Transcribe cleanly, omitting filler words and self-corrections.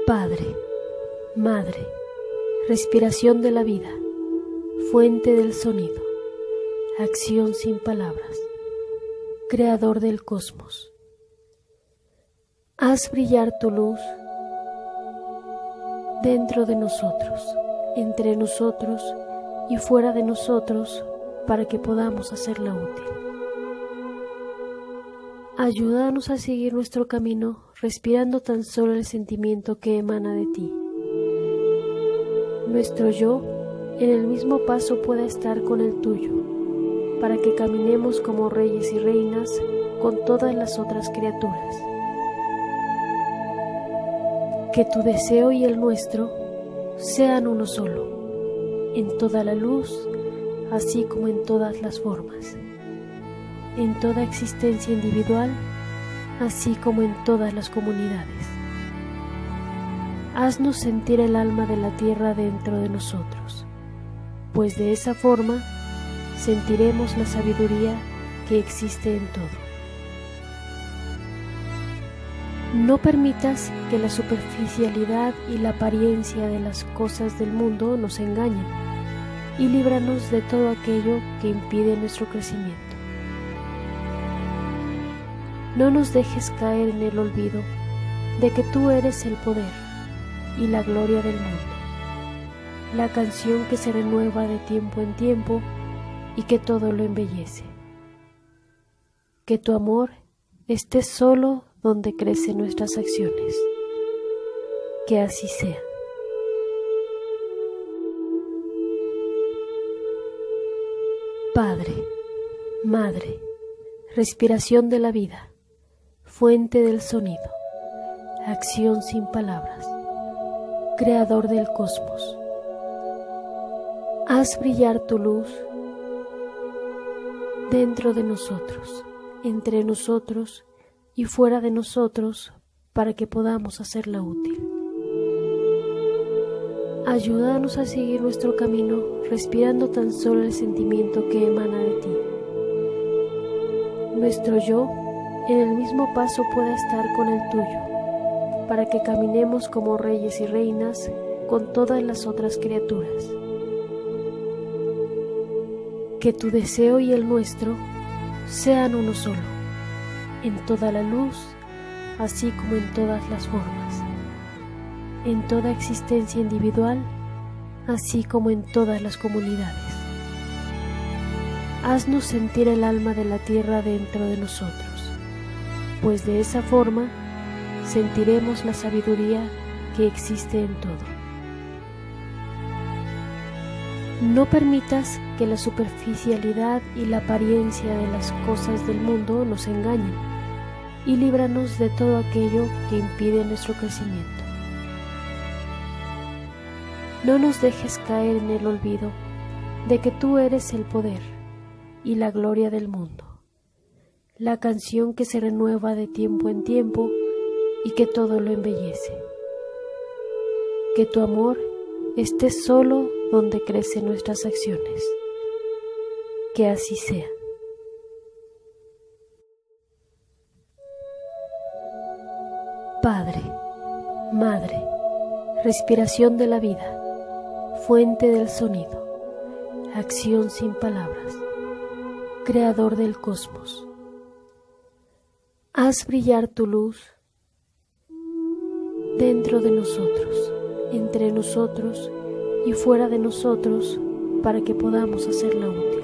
Padre, Madre, respiración de la vida, fuente del sonido, acción sin palabras, creador del cosmos. Haz brillar tu luz dentro de nosotros, entre nosotros y fuera de nosotros para que podamos hacerla útil. Ayúdanos a seguir nuestro camino respirando tan solo el sentimiento que emana de ti. Nuestro yo en el mismo paso pueda estar con el tuyo, para que caminemos como reyes y reinas con todas las otras criaturas. Que tu deseo y el nuestro sean uno solo, en toda la luz, así como en todas las formas, en toda existencia individual, así como en todas las comunidades. Haznos sentir el alma de la tierra dentro de nosotros, pues de esa forma sentiremos la sabiduría que existe en todo. No permitas que la superficialidad y la apariencia de las cosas del mundo nos engañen y líbranos de todo aquello que impide nuestro crecimiento. No nos dejes caer en el olvido de que tú eres el poder y la gloria del mundo, la canción que se renueva de tiempo en tiempo y que todo lo embellece. Que tu amor esté solo donde crecen nuestras acciones. Que así sea. Padre, Madre, respiración de la vida, fuente del sonido, acción sin palabras, creador del cosmos. Haz brillar tu luz dentro de nosotros, entre nosotros y fuera de nosotros para que podamos hacerla útil. Ayúdanos a seguir nuestro camino respirando tan solo el sentimiento que emana de ti. Nuestro yo en el mismo paso pueda estar con el tuyo, para que caminemos como reyes y reinas con todas las otras criaturas. Que tu deseo y el nuestro sean uno solo, en toda la luz, así como en todas las formas, en toda existencia individual, así como en todas las comunidades. Haznos sentir el alma de la tierra dentro de nosotros, pues de esa forma sentiremos la sabiduría que existe en todo. No permitas que la superficialidad y la apariencia de las cosas del mundo nos engañen y líbranos de todo aquello que impide nuestro crecimiento. No nos dejes caer en el olvido de que tú eres el poder y la gloria del mundo, la canción que se renueva de tiempo en tiempo y que todo lo embellece. Que tu amor esté solo donde crecen nuestras acciones. Que así sea. Padre, Madre, respiración de la vida, fuente del sonido, acción sin palabras, creador del cosmos. Haz brillar tu luz dentro de nosotros, entre nosotros y fuera de nosotros para que podamos hacerla útil.